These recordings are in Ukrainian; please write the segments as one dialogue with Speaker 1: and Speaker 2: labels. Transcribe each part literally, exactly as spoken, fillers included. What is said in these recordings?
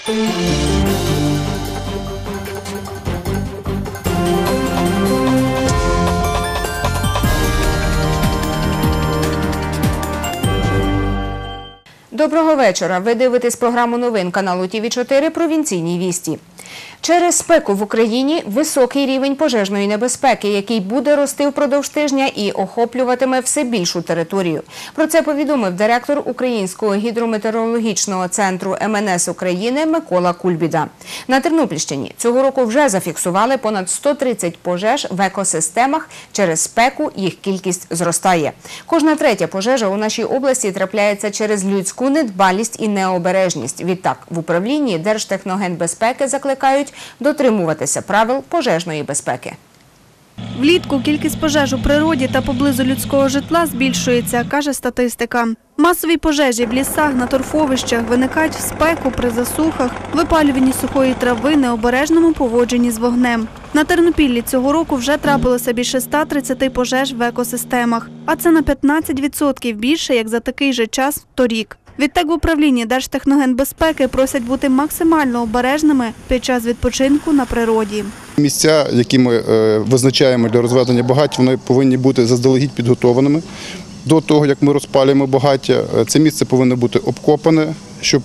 Speaker 1: Доброго вечора. Ви дивитесь програму новин каналу Ті Ві чотири «Провінційні вісті». Через спеку в Україні високий рівень пожежної небезпеки, який буде рости впродовж тижня і охоплюватиме все більшу територію. Про це повідомив директор Українського гідрометеорологічного центру Ем Ен Ес України Микола Кульбіда. На Тернопільщині цього року вже зафіксували понад сто тридцять пожеж в екосистемах. Через спеку їх кількість зростає. Кожна третя пожежа у нашій області трапляється через людську недбалість і необережність. Відтак, в управлінні Держтехногенбезпеки закликають дотримуватися правил пожежної безпеки.
Speaker 2: Влітку кількість пожеж у природі та поблизу людського житла збільшується, каже статистика. Масові пожежі в лісах, на торфовищах виникають в спеку, при засухах, випалюванні сухої трави, необережному поводженні з вогнем. На Тернопіллі цього року вже трапилося більше ста тридцяти пожеж в екосистемах, а це на п'ятнадцять відсотків більше, як за такий же час торік. Відтак в управлінні Держтехногенбезпеки просять бути максимально обережними під час відпочинку на природі.
Speaker 3: Місця, які ми визначаємо для розведення багаття, вони повинні бути заздалегідь підготованими. До того, як ми розпалюємо багаття, це місце повинно бути обкопане, щоб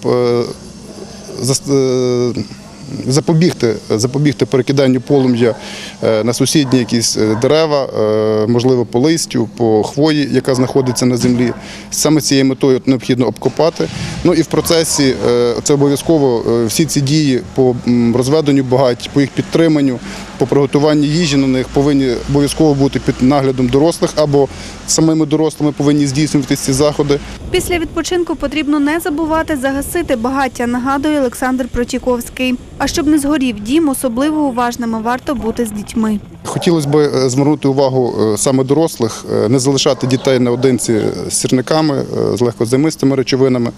Speaker 3: запобігти, запобігти перекиданню полум'я на сусідні якісь дерева, можливо, по листю, по хвої, яка знаходиться на землі. Саме цією метою необхідно обкопати. Ну і в процесі це обов'язково всі ці дії по розведенню багать, по їх підтриманню, по приготуванню їжі на них повинні обов'язково бути під наглядом дорослих або самими дорослими повинні здійснювати ці заходи.
Speaker 2: Після відпочинку потрібно не забувати загасити багаття, нагадує Олександр Протіковський. А щоб не згорів дім, особливо уважними варто бути з дітьми.
Speaker 3: Хотілося б звернути увагу саме дорослих, не залишати дітей наодинці з сірниками, з легкозаймистими речовинами.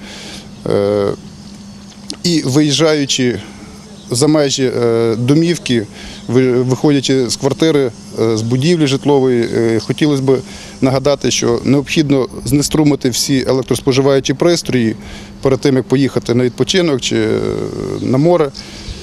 Speaker 3: І виїжджаючи за межі домівки, виходячи з квартири, з будівлі житлової, хотілося б нагадати, що необхідно знеструмити всі електроспоживаючі пристрої перед тим, як поїхати на відпочинок чи на море.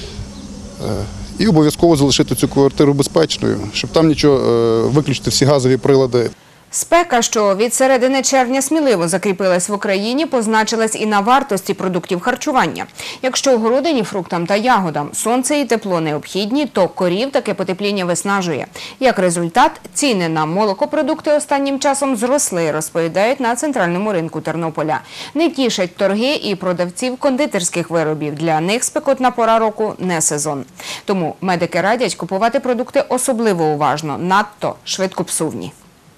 Speaker 3: І обов'язково залишити цю квартиру безпечною, щоб там нічого, виключити всі газові прилади.
Speaker 1: Спека, що від середини червня сміливо закріпилась в Україні, позначилась і на вартості продуктів харчування. Якщо в городині фруктам та ягодам сонце і тепло необхідні, то корів таке потепління виснажує. Як результат, ціни на молокопродукти останнім часом зросли, розповідають на центральному ринку Тернополя. Не тішать торги і продавців кондитерських виробів. Для них спекотна пора року не сезон. Тому медики радять купувати продукти особливо уважно, надто швидкопсувні.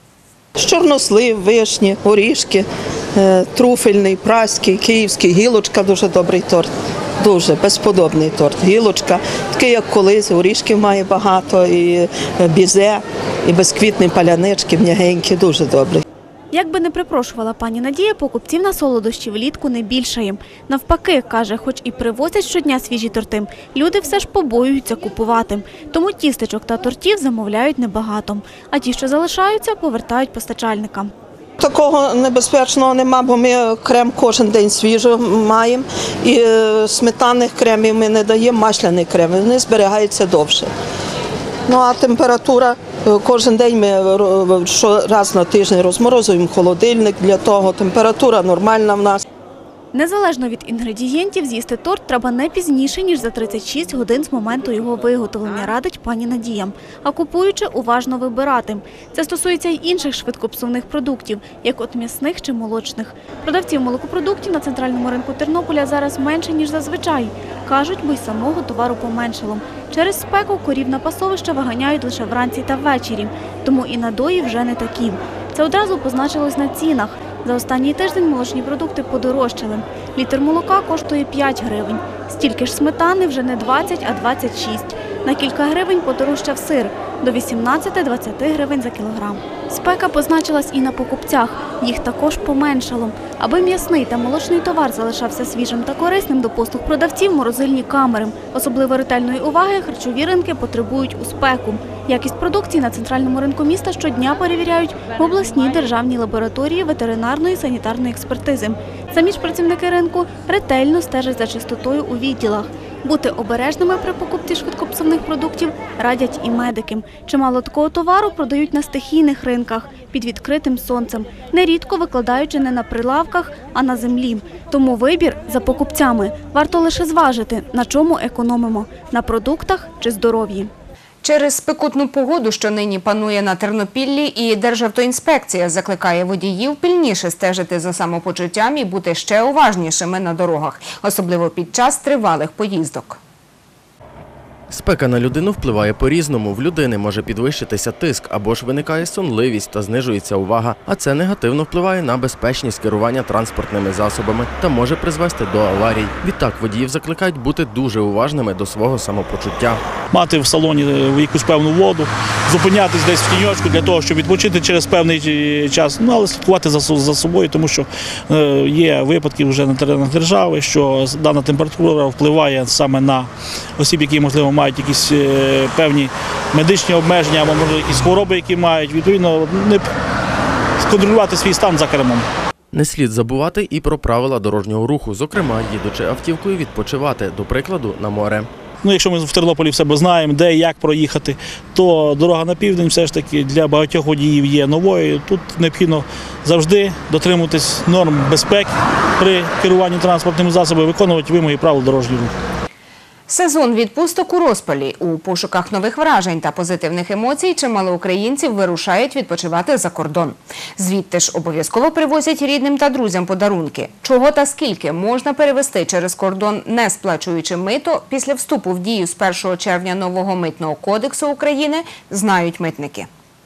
Speaker 4: Чорнослив, вишні, горішки, труфельний, праський, київський, гілочка – дуже добрий торт. Дуже безподобний торт. Гілочка, такий як колись, горішків має багато, і бізе, і безквітні палянички, м'ягенькі, дуже добрий.
Speaker 2: Як би не припрошувала пані Надія, покупців на солодощі влітку не більшає. Навпаки, каже, хоч і привозять щодня свіжі торти, люди все ж побоюються купувати. Тому тістечок та тортів замовляють небагато. А ті, що залишаються, повертають постачальникам.
Speaker 4: Такого небезпечного нема, бо ми крем кожен день свіжо маємо. І сметанних кремів ми не даємо, масляний крем, вони зберігаються довше. Ну а температура, кожен день ми раз на тиждень розморозуємо холодильник для того, температура нормальна в нас.
Speaker 2: Незалежно від інгредієнтів, з'їсти торт треба не пізніше, ніж за тридцять шість годин з моменту його виготовлення, радить пані Надія. А купуючи, уважно вибирати. Це стосується й інших швидкопсувних продуктів, як от м'ясних чи молочних. Продавців молокопродуктів на центральному ринку Тернополя зараз менше, ніж зазвичай. Кажуть, бо й самого товару поменшало. Через спеку корів на пасовища виганяють лише вранці та ввечері. Тому і надої вже не такі. Це одразу позначилось на цінах. За останній тиждень молочні продукти подорожчали. Літр молока коштує п'ять гривень. Стільки ж сметани вже не двадцять, а двадцять шість. На кілька гривень подорожчав сир – до вісімнадцяти-двадцяти гривень за кілограм. Спека позначилась і на покупцях. їх також поменшало. Аби м'ясний та молочний товар залишався свіжим та корисним, до послуг продавців морозильні камери. Особливо ретельної уваги харчові ринки потребують у спеку. Якість продукції на центральному ринку міста щодня перевіряють в обласній державній лабораторії ветеринарної санітарної експертизи. Самі ж працівники ринку ретельно стежать за чистотою у відділах. Бути обережними при покупці швидкопсувних продуктів радять і медики. Чимало такого товару продають на стихійних ринках, під відкритим сонцем, нерідко викладаючи не на прилавках, а на землі. Тому вибір за покупцями. Варто лише зважити, на чому економимо – на продуктах чи здоров'ї.
Speaker 1: Через спекотну погоду, що нині панує на Тернопіллі, і Державтоінспекція закликає водіїв пильніше стежити за самопочуттям і бути ще уважнішими на дорогах, особливо під час тривалих поїздок.
Speaker 5: Спека на людину впливає по-різному. В людини може підвищитися тиск або ж виникає сонливість та знижується увага, а це негативно впливає на безпечність керування транспортними засобами та може призвести до аварій. Відтак водіїв закликають бути дуже уважними до свого самопочуття.
Speaker 6: Мати в салоні якусь певну воду, зупинятись десь в тіньочку для того, щоб відпочити через певний час, ну, але слідкувати за, за собою, тому що е, є випадки вже на теренах держави, що дана температура впливає саме на осіб, які, можливо, мають якісь е, певні медичні обмеження або, може, якісь хвороби, які мають, відповідно, не сконтролювати свій стан за кермом.
Speaker 5: Не слід забувати і про правила дорожнього руху, зокрема, їдучи автівкою відпочивати, до прикладу, на море.
Speaker 6: Ну, якщо ми в Тернополі в себе знаємо, де і як проїхати, то дорога на південь все ж таки для багатьох водіїв є новою. Тут необхідно завжди дотримуватись норм безпеки при керуванні транспортними засобами, виконувати вимоги правил дорожнього руху.
Speaker 1: Сезон відпусток у розпалі. У пошуках нових вражень та позитивних емоцій чимало українців вирушають відпочивати за кордон. Звідти ж обов'язково привозять рідним та друзям подарунки. Чого та скільки можна перевезти через кордон, не сплачуючи мито, після вступу в дію з першого червня нового митного кодексу України, знають митники.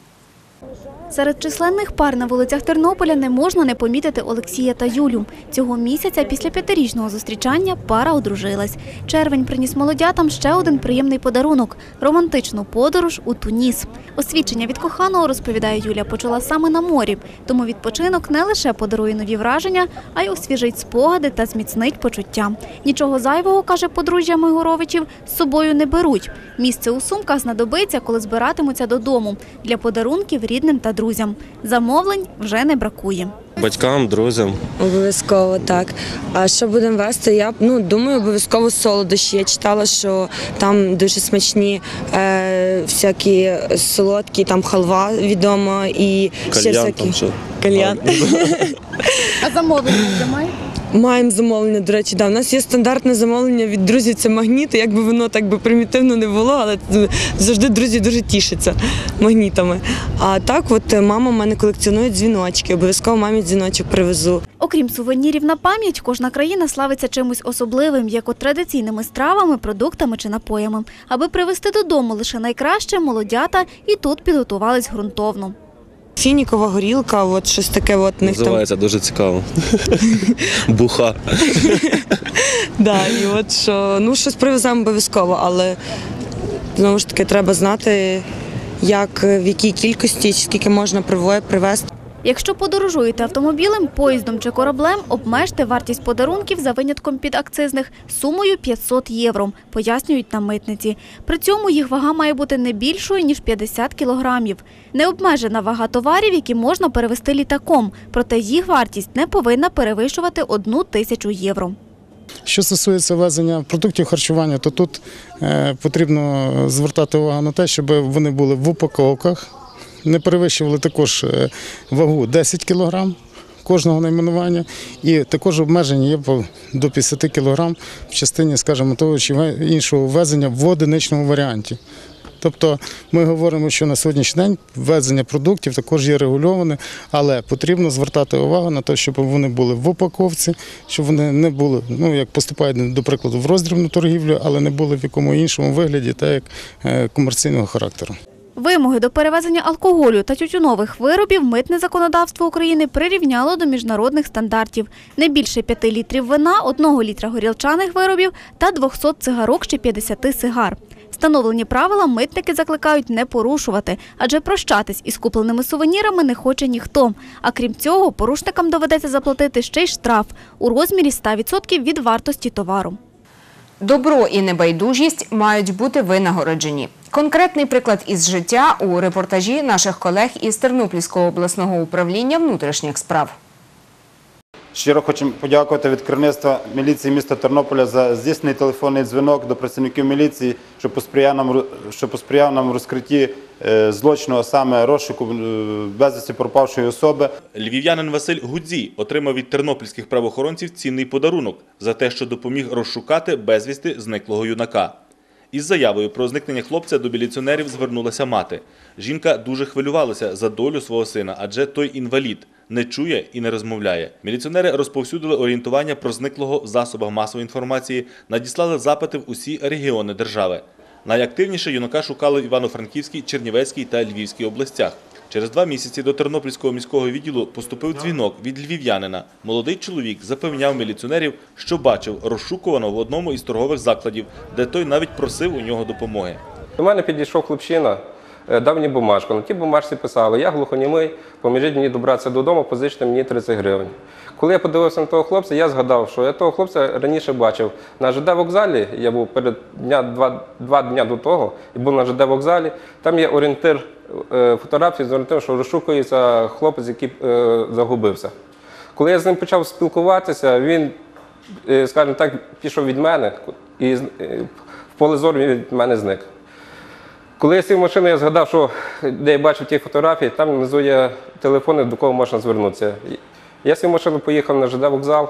Speaker 2: Серед численних пар на вулицях Тернополя не можна не помітити Олексія та Юлю. Цього місяця після п'ятирічного зустрічання пара одружилась. Червень приніс молодятам ще один приємний подарунок – романтичну подорож у Туніс. Освідчення від коханого, розповідає Юля, почала саме на морі. Тому відпочинок не лише подарує нові враження, а й освіжить спогади та зміцнить почуття. Нічого зайвого, каже подружжя Мигоровичів, з собою не беруть. Місце у сумках знадобиться, коли збиратимуться додому – для подарунків рідним та друзям. Замовлень вже не бракує.
Speaker 7: Батькам, друзям.
Speaker 8: Обов'язково, так. А що будемо вести? Я ну, думаю, обов'язково солодощі. Я читала, що там дуже смачні е, всякі солодкі, там халва відома і ще
Speaker 7: Кальян
Speaker 8: всякі.
Speaker 7: там що.
Speaker 8: Кальян.
Speaker 2: А замовлення вже маєте?
Speaker 8: Маємо замовлення, до речі, да. У нас є стандартне замовлення від друзів, це магніти, якби воно так би примітивно не було, але завжди друзі дуже тішаться магнітами. А так, от мама в мене колекціонує дзвіночки, обов'язково мамі дзвіночок привезу.
Speaker 2: Окрім сувенірів на пам'ять, кожна країна славиться чимось особливим, як от традиційними стравами, продуктами чи напоями. Аби привезти додому лише найкраще, молодята і тут підготувались ґрунтовно.
Speaker 8: Фінікова горілка, от щось таке от них там.
Speaker 7: Називається дуже цікаво. Буха.
Speaker 8: Да, і от що, ну щось привеземо обов'язково, але знову ж таки треба знати, як, в якій кількості, скільки можна привезти.
Speaker 2: Якщо подорожуєте автомобілем, поїздом чи кораблем, обмежте вартість подарунків за винятком підакцизних сумою п'ятсот євро, пояснюють на митниці. При цьому їх вага має бути не більшою, ніж п'ятдесят кілограмів. Необмежена вага товарів, які можна перевезти літаком, проте їх вартість не повинна перевищувати одну тисячу євро.
Speaker 9: Що стосується ввезення продуктів харчування, то тут е, потрібно звертати увагу на те, щоб вони були в упаковках, не перевищували також вагу десять кілограм кожного найменування, і також обмеження є до п'ятдесят кілограм в частині, скажімо, того чи іншого ввезення в одиничному варіанті. Тобто ми говоримо, що на сьогоднішній день ввезення продуктів також є регульоване, але потрібно звертати увагу на те, щоб вони були в упаковці, щоб вони не були, ну як поступають, до прикладу, в роздрібну торгівлю, але не були в якому іншому вигляді, так як комерційного характеру.
Speaker 2: Вимоги до перевезення алкоголю та тютюнових виробів митне законодавство України прирівняло до міжнародних стандартів. Не більше п'яти літрів вина, одного літра горілчаних виробів та двохсот цигарок чи п'ятдесят сигар. Встановлені правила митники закликають не порушувати, адже прощатись із купленими сувенірами не хоче ніхто. А крім цього, порушникам доведеться заплатити ще й штраф у розмірі ста відсотків від вартості товару.
Speaker 1: Добро і небайдужість мають бути винагороджені. Конкретний приклад із життя у репортажі наших колег із Тернопільського обласного управління внутрішніх справ.
Speaker 10: Щиро хочемо подякувати від керівництва міліції міста Тернополя за здійснений телефонний дзвінок до працівників міліції, що посприяв нам, що посприяв нам розкритті злочину, а саме розшуку безвісти пропавшої особи.
Speaker 11: Львів'янин Василь Гудзій отримав від тернопільських правоохоронців цінний подарунок за те, що допоміг розшукати безвісти зниклого юнака. Із заявою про зникнення хлопця до міліціонерів звернулася мати. Жінка дуже хвилювалася за долю свого сина, адже той інвалід, не чує і не розмовляє. Міліціонери розповсюдили орієнтування про зниклого в засобах масової інформації, надіслали запити в усі регіони держави. Найактивніше юнака шукали в Івано-Франківській, Чернівецькій та Львівській областях. Через два місяці до Тернопільського міського відділу поступив дзвінок від львів'янина. Молодий чоловік запевняв міліціонерів, що бачив розшукуваного в одному із торгових закладів, де той навіть просив у нього допомоги.
Speaker 12: До мене підійшов хлопчина, дав мені бумажку. На тій бумажці писали: я глухонімий, поможіть мені добратися додому, позичте мені тридцять гривень. Коли я подивився на того хлопця, я згадав, що я того хлопця раніше бачив на ЖД вокзалі. Я був перед дня, два, два дня до того і був на ЖД вокзалі. Там є орієнтир, фотографії з орієнтиром, що розшукується хлопець, який е, загубився. Коли я з ним почав спілкуватися, він, е, скажімо так, пішов від мене і е, в поле зору він від мене зник. Коли я сів в машину, я згадав, що де я бачив ті фотографії, там внизу є телефони, до кого можна звернутися. Я сів в машину, поїхав на ЖД вокзал,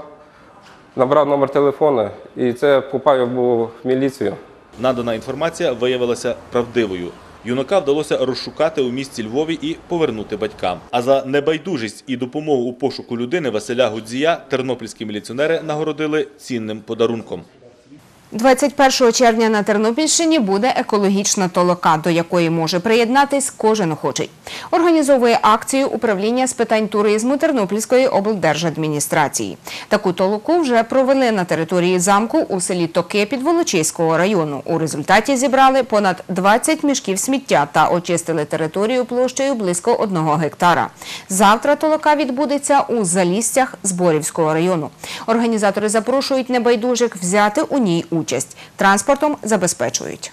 Speaker 12: набрав номер телефону, і це попав я був в міліцію.
Speaker 11: Надана інформація виявилася правдивою. Юнака вдалося розшукати у місті Львові і повернути батькам. А за небайдужість і допомогу у пошуку людини Василя Гудзія тернопільські міліціонери нагородили цінним подарунком.
Speaker 1: двадцять першого червня на Тернопільщині буде екологічна толока, до якої може приєднатись кожен охочий. Організовує акцію управління з питань туризму Тернопільської облдержадміністрації. Таку толоку вже провели на території замку у селі Токи Підволочиського району. У результаті зібрали понад двадцять мішків сміття та очистили територію площею близько одного гектара. Завтра толока відбудеться у Залістях Зборівського району. Організатори запрошують небайдужих взяти у ній участь. Участь. Транспортом забезпечують.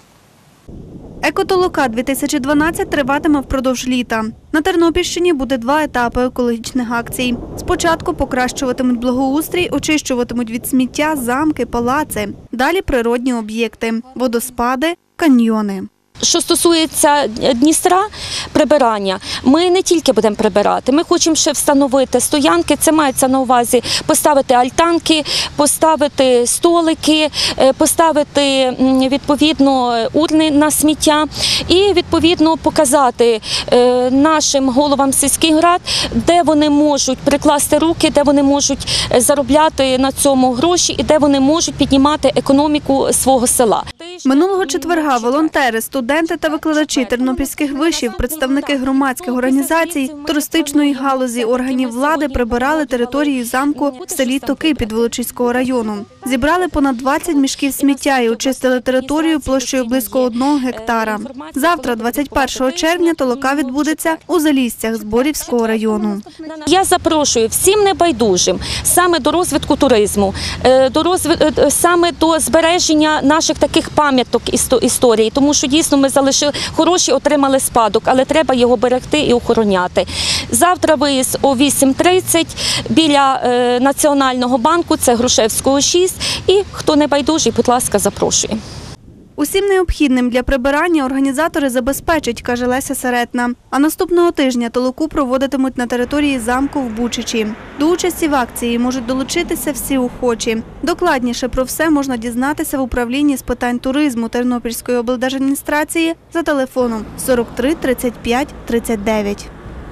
Speaker 2: Екотолока дві тисячі дванадцять триватиме впродовж літа. На Тернопільщині буде два етапи екологічних акцій. Спочатку покращуватимуть благоустрій, очищуватимуть від сміття замки, палаци. Далі природні об'єкти – водоспади, каньйони.
Speaker 13: Що стосується Дністра, прибирання, ми не тільки будемо прибирати, ми хочемо ще встановити стоянки, це мається на увазі поставити альтанки, поставити столики, поставити відповідно урни на сміття і відповідно показати нашим головам сільських рад, де вони можуть прикласти руки, де вони можуть заробляти на цьому гроші і де вони можуть піднімати економіку свого села.
Speaker 2: Минулого четверга волонтери, студенти та викладачі тернопільських вишів, представники громадських організацій, туристичної галузі, органів влади прибирали територію замку в селі Токи Підволочиського району. Зібрали понад двадцять мішків сміття і очистили територію площею близько одного гектара. Завтра, двадцять першого червня, толока відбудеться у Залістях Зборівського району.
Speaker 13: Я запрошую всім небайдужим саме до розвитку туризму, до розвит... саме до збереження наших таких пам'яток історії, тому що дійсно ми залишили хороші, отримали спадок, але треба його берегти і охороняти. Завтра виїзд о вісім тридцять біля е, Національного банку, це Грушевського шість, і хто не байдужий, будь ласка, запрошую.
Speaker 2: Усім необхідним для прибирання організатори забезпечать, каже Леся Серетна. А наступного тижня толоку проводитимуть на території замку в Бучичі. До участі в акції можуть долучитися всі охочі. Докладніше про все можна дізнатися в управлінні з питань туризму Тернопільської облдержадміністрації за телефоном сорок три тридцять п'ять тридцять дев'ять.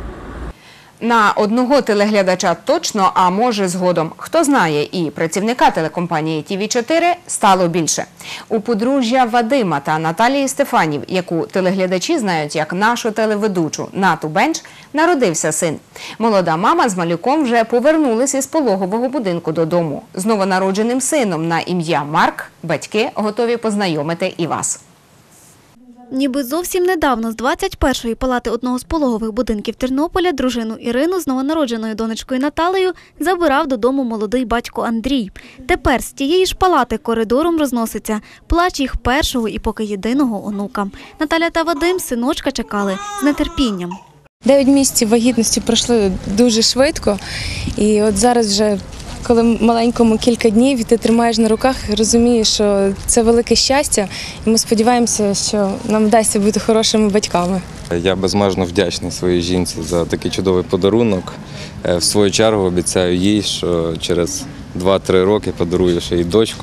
Speaker 1: На одного телеглядача точно, а може згодом, хто знає, і працівника телекомпанії Ті Ві чотири стало більше. У подружжя Вадима та Наталії Стефанів, яку телеглядачі знають як нашу телеведучу Нату Бенч, народився син. Молода мама з малюком вже повернулись із пологового будинку додому. З новонародженим сином на ім'я Марк батьки готові познайомити і вас.
Speaker 2: Ніби зовсім недавно з двадцять першої палати одного з пологових будинків Тернополя дружину Ірину з новонародженою донечкою Наталею забирав додому молодий батько Андрій. Тепер з тієї ж палати коридором розноситься плач їх першого і поки єдиного онука. Наталя та Вадим синочка чекали з нетерпінням.
Speaker 14: Дев'ять місяців вагітності пройшли дуже швидко, і от зараз вже, коли маленькому кілька днів, і ти тримаєш на руках, розумієш, що це велике щастя, і ми сподіваємося, що нам вдасться бути хорошими батьками.
Speaker 15: Я безмежно вдячний своїй жінці за такий чудовий подарунок. В свою чергу обіцяю їй, що через два-три роки подарую ще й дочку.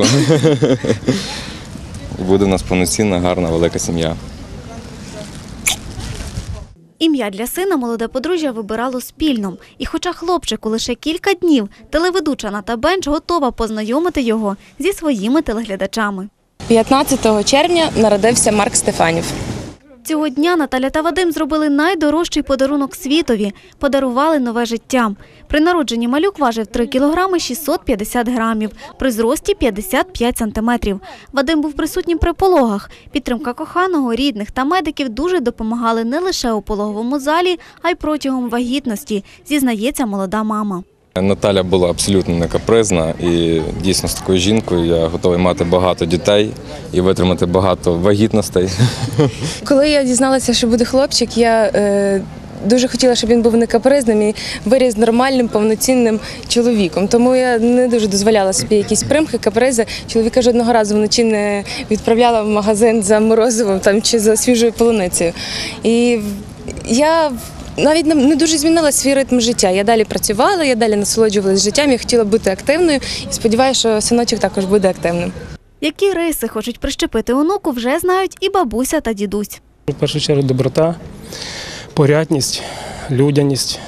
Speaker 15: І буде у нас повноцінна, гарна, велика сім'я.
Speaker 2: Ім'я для сина молоде подружжя вибирало спільно. І хоча хлопчику лише кілька днів, телеведуча Ната Бенч готова познайомити його зі своїми телеглядачами.
Speaker 14: п'ятнадцятого червня народився Марк Стефанів.
Speaker 2: Цього дня Наталя та Вадим зробили найдорожчий подарунок світові – подарували нове життя. При народженні малюк важив три кілограми шістсот п'ятдесят грамів, при зрості п'ятдесят п'ять сантиметрів. Вадим був присутнім при пологах. Підтримка коханого, рідних та медиків дуже допомагали не лише у пологовому залі, а й протягом вагітності, зізнається молода мама.
Speaker 15: Наталя була абсолютно не капризна, і дійсно з такою жінкою я готовий мати багато дітей і витримати багато вагітностей.
Speaker 14: Коли я дізналася, що буде хлопчик, я е, дуже хотіла, щоб він був не капризним і виріс нормальним, повноцінним чоловіком. Тому я не дуже дозволяла собі якісь примхи, капризи. Чоловіка жодного разу вночі не відправляла в магазин за морозивом там, чи за свіжою полуницею. І я навіть не дуже змінила свій ритм життя. Я далі працювала, я далі насолоджувалася життям, я хотіла бути активною і сподіваюся, що синочок також буде активним.
Speaker 2: Які риси хочуть прищепити онуку, вже знають і бабуся та дідусь.
Speaker 16: В першу чергу доброта, порядність, людяність,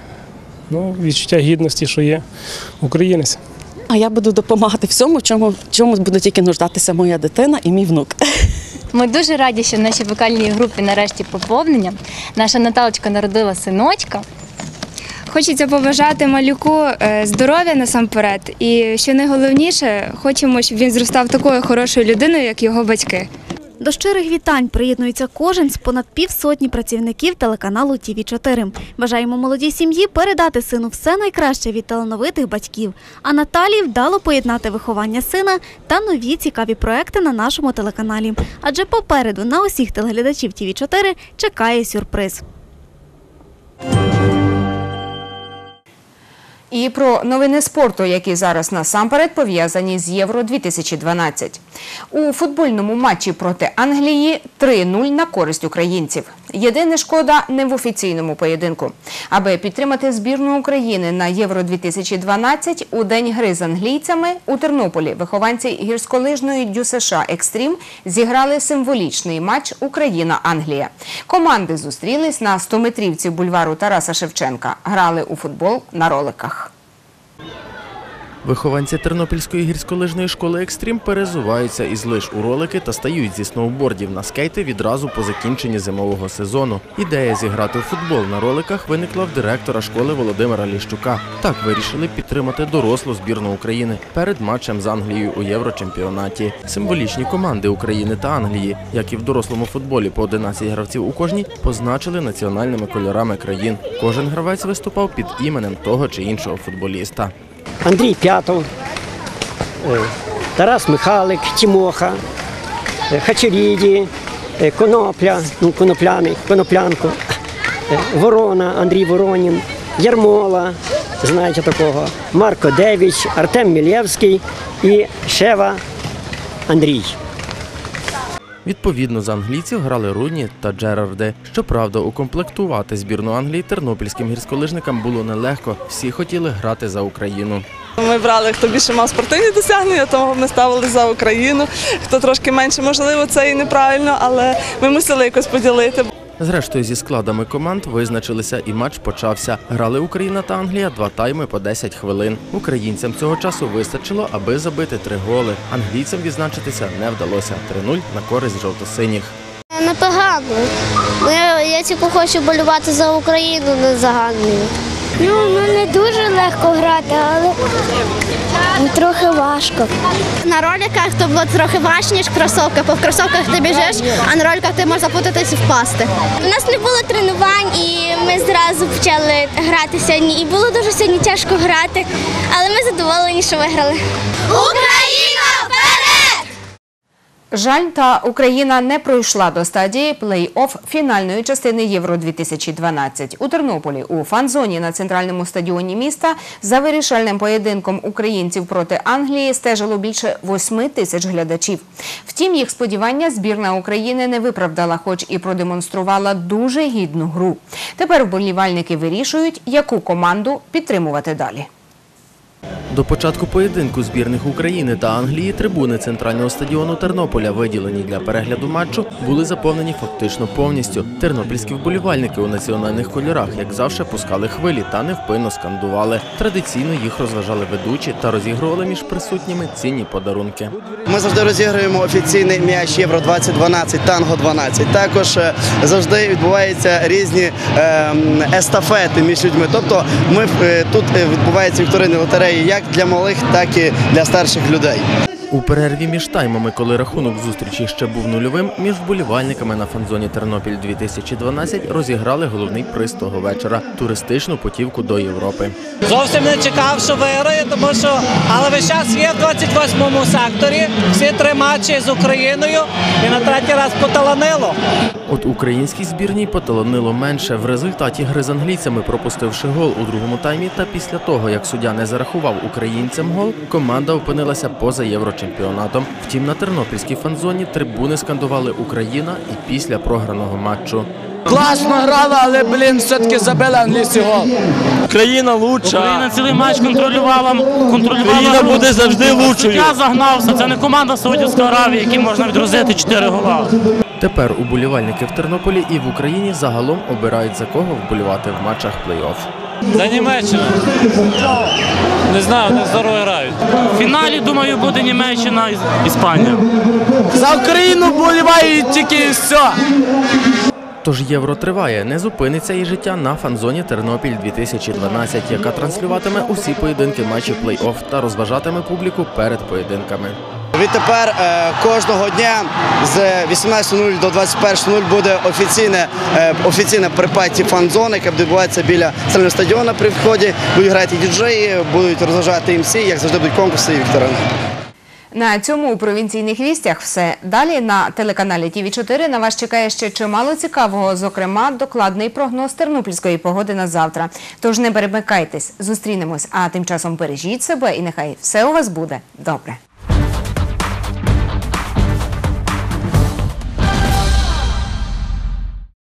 Speaker 16: ну, відчуття гідності, що є українець.
Speaker 17: А я буду допомагати всьому, в чому, в чому буде тільки нуждатися моя дитина і мій внук.
Speaker 18: Ми дуже раді, що в нашій вокальній групі нарешті поповнення. Наша Наталочка народила синочка.
Speaker 19: Хочеться побажати малюку здоров'я насамперед. І, що найголовніше, хочемо, щоб він зростав такою хорошою людиною, як його батьки.
Speaker 2: До щирих вітань приєднується кожен з понад півсотні працівників телеканалу Ті Ві чотири. Бажаємо молодій сім'ї передати сину все найкраще від талановитих батьків. А Наталії вдало поєднати виховання сина та нові цікаві проекти на нашому телеканалі. Адже попереду на усіх телеглядачів Ті Ві чотири чекає сюрприз.
Speaker 1: І про новини спорту, які зараз насамперед пов'язані з Євро дві тисячі дванадцять. У футбольному матчі проти Англії три нуль на користь українців. Єдине шкода не в офіційному поєдинку. Аби підтримати збірну України на Євро дві тисячі дванадцять, у день гри з англійцями у Тернополі вихованці гірськолижної Дю США «Екстрім» зіграли символічний матч Україна-Англія. Команди зустрілись на стометрівці бульвару Тараса Шевченка. Грали у футбол на роликах.
Speaker 5: Вихованці Тернопільської гірськолижної школи «Екстрім» перезуваються із лиж у ролики та стають зі сноубордів на скейти відразу по закінченні зимового сезону. Ідея зіграти у футбол на роликах виникла в директора школи Володимира Ліщука. Так вирішили підтримати дорослу збірну України перед матчем з Англією у Єврочемпіонаті. Символічні команди України та Англії, як і в дорослому футболі по одинадцять гравців у кожній, позначили національними кольорами країн. Кожен гравець виступав під іменем того чи іншого футболіста.
Speaker 20: Андрій П'ятов, Тарас Михайлик, Тімоха, Хачеріді, Конопля, ну, Конопляний, Коноплянко, Ворона, Андрій Воронін, Ярмола, знаєте такого, Марко Девіч, Артем Мілєвський і Шева Андрій.
Speaker 5: Відповідно, за англійців грали Руні та Джерарди. Щоправда, укомплектувати збірну Англії тернопільським гірськолижникам було нелегко. Всі хотіли грати за Україну.
Speaker 21: Ми брали, хто більше мав спортивні досягнення, тому ми ставили за Україну. Хто трошки менше, можливо, це і неправильно, але ми мусили якось поділити.
Speaker 5: Зрештою, зі складами команд визначилися і матч почався. Грали Україна та Англія два тайми по десять хвилин. Українцям цього часу вистачило, аби забити три голи. Англійцям відзначитися не вдалося. три нуль на користь жовто-синіх.
Speaker 22: Непогано. Я, я тільки хочу болювати за Україну, не за Англію.
Speaker 3: Ну, ну не дуже легко грати, але ну, трохи важко.
Speaker 22: На роликах то було трохи важче, ніж в кросовках, бо в кросовках ти біжиш, а на роликах ти можеш запутатись і впасти.
Speaker 3: У нас не було тренувань і ми зразу почали грати сьогодні. І було дуже сьогодні тяжко грати, але ми задоволені, що виграли.
Speaker 22: Україна вперед!
Speaker 1: Жаль, та Україна не пройшла до стадії плей-офф фінальної частини Євро дві тисячі дванадцять. У Тернополі у фан-зоні на центральному стадіоні міста за вирішальним поєдинком українців проти Англії стежило більше восьми тисяч глядачів. Втім, їх сподівання збірна України не виправдала, хоч і продемонструвала дуже гідну гру. Тепер вболівальники вирішують, яку команду підтримувати далі.
Speaker 5: До початку поєдинку збірних України та Англії трибуни центрального стадіону Тернополя, виділені для перегляду матчу, були заповнені фактично повністю. Тернопільські вболівальники у національних кольорах, як завжди, пускали хвилі та невпинно скандували. Традиційно їх розважали ведучі та розігрували між присутніми цінні подарунки.
Speaker 23: Ми завжди розігруємо офіційний м'яч Євро двадцять дванадцять, Танго дванадцять. Також завжди відбуваються різні естафети між людьми. Тобто ми, тут відбуваються вікторини лотереї як для малих, так і для старших людей.
Speaker 5: У перерві між таймами, коли рахунок зустрічі ще був нульовим, між вболівальниками на фан-зоні Тернопіль дві тисячі дванадцять розіграли головний приз того вечора – туристичну путівку до Європи.
Speaker 24: Зовсім не чекав, що виграє, тому що, але весь час є в двадцять восьмому секторі, всі три матчі з Україною і на третій раз поталанило.
Speaker 5: От українській збірній поталанило менше. В результаті гри з англійцями, пропустивши гол у другому таймі, та після того, як суддя не зарахував українцям гол, команда опинилася поза єврочемпіонатом. Втім, на тернопільській фан-зоні трибуни скандували «Україна» і після програного матчу.
Speaker 25: Класно грала, але, блін, все-таки забили англійський гол. Україна лучша.
Speaker 26: Україна цілий матч контролювала, контролювала
Speaker 25: Україна
Speaker 26: гру.
Speaker 25: буде завжди лучшою.
Speaker 26: Я загнався, це не команда Саудівської Аравії, яким можна відгрузити чотири гола.
Speaker 5: Тепер уболівальники в Тернополі і в Україні загалом обирають, за кого вболівати в матчах плей-офф.
Speaker 26: За Німеччину. Не знаю, вони здорово грають. В фіналі, думаю, буде Німеччина і Іспанія.
Speaker 25: За Україну вболівають тільки і все.
Speaker 5: Тож Євро триває, не зупиниться і життя на фан-зоні Тернопіль дві тисячі дванадцять, яка транслюватиме усі поєдинки матчів плей-офф та розважатиме публіку перед поєдинками.
Speaker 23: Відтепер е, кожного дня з вісімнадцятої нуль до двадцять першої нуль буде офіційне, е, офіційне припаті фан-зони, яка відбувається біля центрального стадіону при вході. Будуть грати діджеї, будуть розважати ем сі, як завжди будуть конкурси і вікторини.
Speaker 1: На цьому у провінційних вістях все. Далі на телеканалі Ті Ві чотири на вас чекає ще чимало цікавого, зокрема, докладний прогноз тернопільської погоди на завтра. Тож не перемикайтесь, зустрінемось, а тим часом бережіть себе і нехай все у вас буде добре.